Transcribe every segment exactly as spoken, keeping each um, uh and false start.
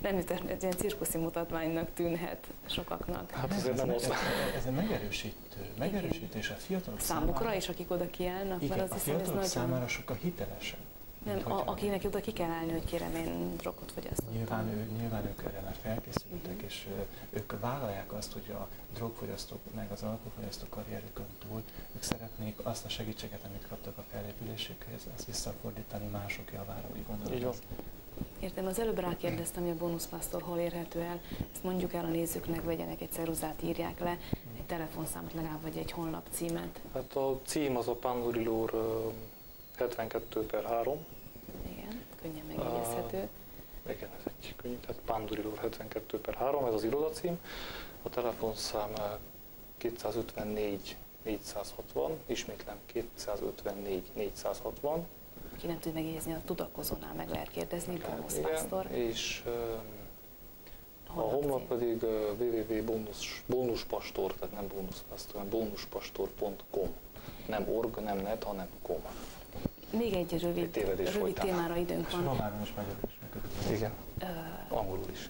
nem jut, ez ilyen cirkuszi mutatványnak tűnhet sokaknak. Hát azért nem ez, ez, ez egy megerősítő, megerősítés a fiatalok számukra számára. is, akik oda kiállnak, Igen, mert az a hiszem, ez fiatalok nagyon... számára sokkal hitelesebb. Nem, a, akinek oda ki kell állni, hogy kérem, én drogot fogyasztottam. Nyilván, ő, nyilván ők erre már felkészültek, uh-huh. és ők vállalják azt, hogy a drogfogyasztók, meg az alkoholfogyasztók karrierükön túl, ők szeretnék azt a segítséget, amit kaptak a fellépülésükhez, ezt visszafordítani mások javára, úgy gondolom. Így van. Értem, az előbb rákérdeztem, hogy a bónuszpásztor hol érhető el. Ezt mondjuk el a nézőknek, vegyenek egy ceruzát, írják le, egy telefonszámot legalább, vagy egy honlap címet. Hát a cím az a Pandurilur hetvenkettő per három. Igen, könnyen megjegyezhető. Uh, igen, ez egy könnyű, tehát Pandurilur hetvenkettő per három, ez az irodacím. A telefonszám kétszázötvennégy négyszázhatvan, ismétlem kétszázötvennégy négyszázhatvan. Ki nem tud megjegyezni, a tudakozónál meg lehet kérdezni, bónuszpásztor. Igen, és uh, a honlap pedig uh, double-u double-u double-u pont bónuspastor, tehát nem bónuszpásztor, hanem bónuspastor pont com. Nem org, nem net, hanem com. Még egy rövid, egy rövid témára időnk van. Románul is, magyarul is működik. Igen, uh, angolul is.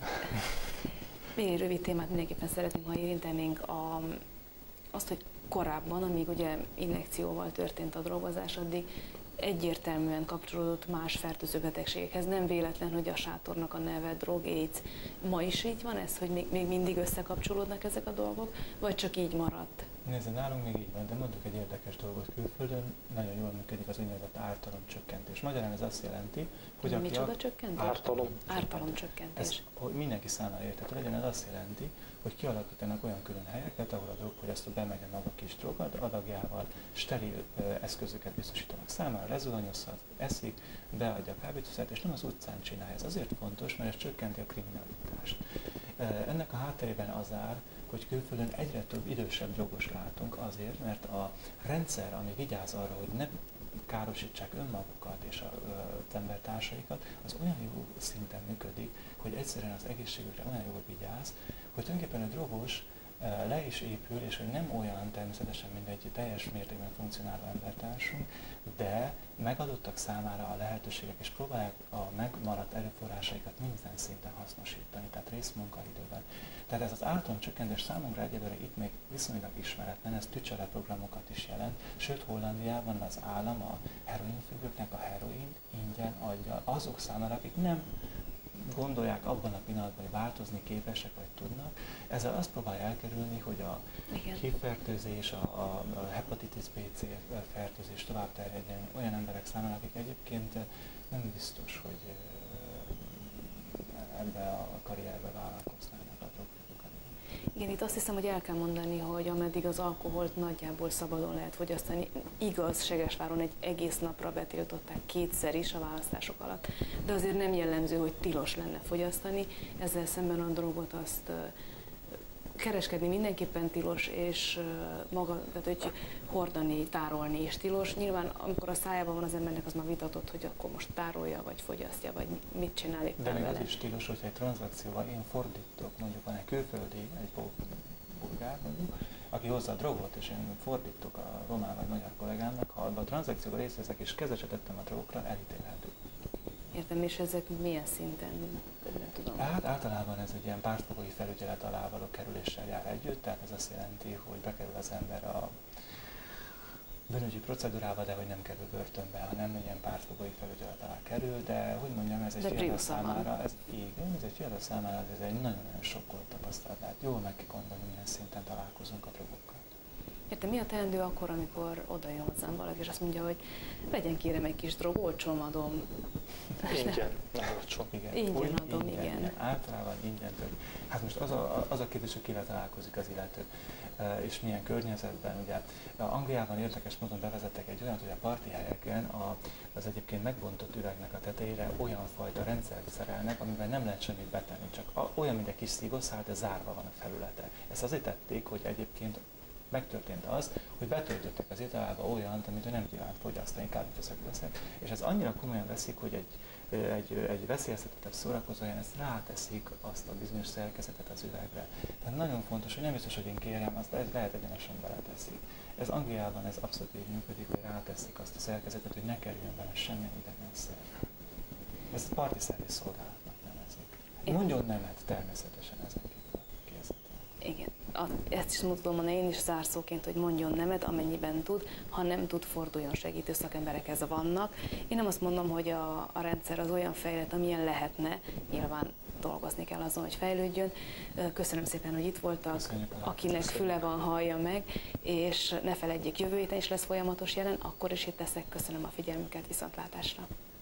Még egy rövid témát mindenképpen szeretnénk, ha érintenénk a, azt, hogy korábban, amíg ugye injekcióval történt a drogozás, addig egyértelműen kapcsolódott más fertőző betegségekhez. Nem véletlen, hogy a sátornak a neve drog, AIDS. Ma is így van ez, hogy még, még mindig összekapcsolódnak ezek a dolgok, vagy csak így maradt? Nézd, nálunk még így van, de mondjuk egy érdekes dolgot, külföldön nagyon jól működik az úgynevezett ártalomcsökkentés. Magyarán ez azt jelenti, hogy aki... Micsoda csökkentés? Ártalom. Ártalomcsökkentés. Ez, hogy mindenki számára érthető legyen, ez azt jelenti, hogy kialakítanak olyan külön helyeket, ahol a drogfogyasztó bemegy a maga kis drogad, adagjával, steril eszközöket biztosítanak számára, rezulanyozhat, eszik, beadja a kábítószert, és nem az utcán csinálja. Ez azért fontos, mert ez csökkenti a kriminalitást. Ennek a hátterében az áll, hogy külföldön egyre több idősebb drogos látunk azért, mert a rendszer, ami vigyáz arra, hogy ne károsítsák önmagukat és az embertársaikat, az olyan jó szinten működik, hogy egyszerűen az egészségükre olyan jól vigyáz, hogy tulajdonképpen a drogos le is épül, és hogy nem olyan természetesen, mint egy teljes mértékben funkcionáló embertársunk, de megadottak számára a lehetőségek, és próbálják a megmaradt erőforrásaikat minden szinten hasznosítani, tehát részmunkaidőben. Tehát ez az ártalomcsökkentés számunkra egyelőre itt még viszonylag ismeretlen, ez tücseletprogramokat is jelent, sőt Hollandiában az állam a heroinfüggőknek a heroint ingyen adja azok számára, akik nem gondolják abban a pillanatban, hogy változni képesek vagy tudnak. Ezzel azt próbálja elkerülni, hogy a hívfertőzés, a, a, a hepatitis B C fertőzés tovább terjedjen olyan emberek számára, akik egyébként nem biztos, hogy ebbe a karrierbe vállalkoznának a drogfogyasztók. Igen, itt azt hiszem, hogy el kell mondani, hogy ameddig az alkoholt nagyjából szabadon lehet fogyasztani, igaz, Segesváron egy egész napra betiltották kétszer is a választások alatt, de azért nem jellemző, hogy tilos lenne fogyasztani, ezzel szemben a drogot azt kereskedni mindenképpen tilos, és maga, tehát hogy hordani, tárolni is tilos. Nyilván, amikor a szájában van az embernek, az már vitatott, hogy akkor most tárolja, vagy fogyasztja, vagy mit csinál éppen de még vele. az is tilos, hogyha egy tranzakcióval én fordítok, mondjuk van egy külföldi, egy bulgár mondjuk, aki hozza a drogot, és én fordítok a román vagy magyar kollégámnak, ha abban a tranzakcióban részt veszek, és kezeset tettem a drogokra, elítélhető. Értem, és ezek milyen szinten? Nem tudom. Hát általában ez egy ilyen pártfogói felügyelet alá való kerüléssel jár együtt, tehát ez azt jelenti, hogy bekerül az ember a bűnügyi procedúrába, de hogy nem kerül börtönbe, hanem egy ilyen pártfogói felügyelet alá kerül, de hogy mondjam, ez egy fiatal számára, ez igen, ez egy fiatal számára, ez egy nagyon-nagyon sokkolt tapasztalat, tehát jól meg kell gondolni, milyen szinten találkozunk a drogokkal. Értem, mi a teendő akkor, amikor oda jön hozzám valaki, és azt mondja, hogy vegyen kérem egy kis drog, olcsón adom. Ingyen, nem olcsón. Igen. Ingyen Úgy, adom, ingyen, igen. igen. Általában ingyen tőle. Hát most az a, az a kérdés, hogy kivel találkozik az illető, és milyen környezetben. Ugye Angliában érdekes módon bevezettek egy olyat, hogy a parti helyeken a, az egyébként megbontott üvegnek a tetejére olyan fajta rendszert szerelnek, amiben nem lehet semmit betenni, csak a, olyan, mint egy kis szívószál, de zárva van a felülete. Ezt azért tették, hogy egyébként megtörtént az, hogy betöltöttek az italába olyant, amit ő nem kívánt fogyasztani, kábítószerek, és ez annyira komolyan veszik, hogy egy, egy, egy veszélyeztetettebb szórakozóján ezt ráteszik azt a bizonyos szerkezetet az üvegre. Tehát nagyon fontos, hogy nem biztos, hogy én kérem, azt lehet egyenesen beleteszik. Ez Angliában ez abszolút így működik, hogy ráteszik azt a szerkezetet, hogy ne kerüljön bele semmilyen idegen szer. Ez parti szerviz szolgálatnak nevezik. Mondjon nemet természetesen ezekkel a kérdésekkel. Igen. A, ezt is tudom mondani én is zárszóként, hogy mondjon nemet, amennyiben tud, ha nem tud, forduljon segítő szakemberekhez vannak. Én nem azt mondom, hogy a, a rendszer az olyan fejlett, amilyen lehetne, nyilván dolgozni kell azon, hogy fejlődjön. Köszönöm szépen, hogy itt voltak, akinek füle van, hallja meg, és ne feledjék, jövő héten is lesz folyamatos jelen, akkor is itt leszek. Köszönöm a figyelmüket, viszontlátásra!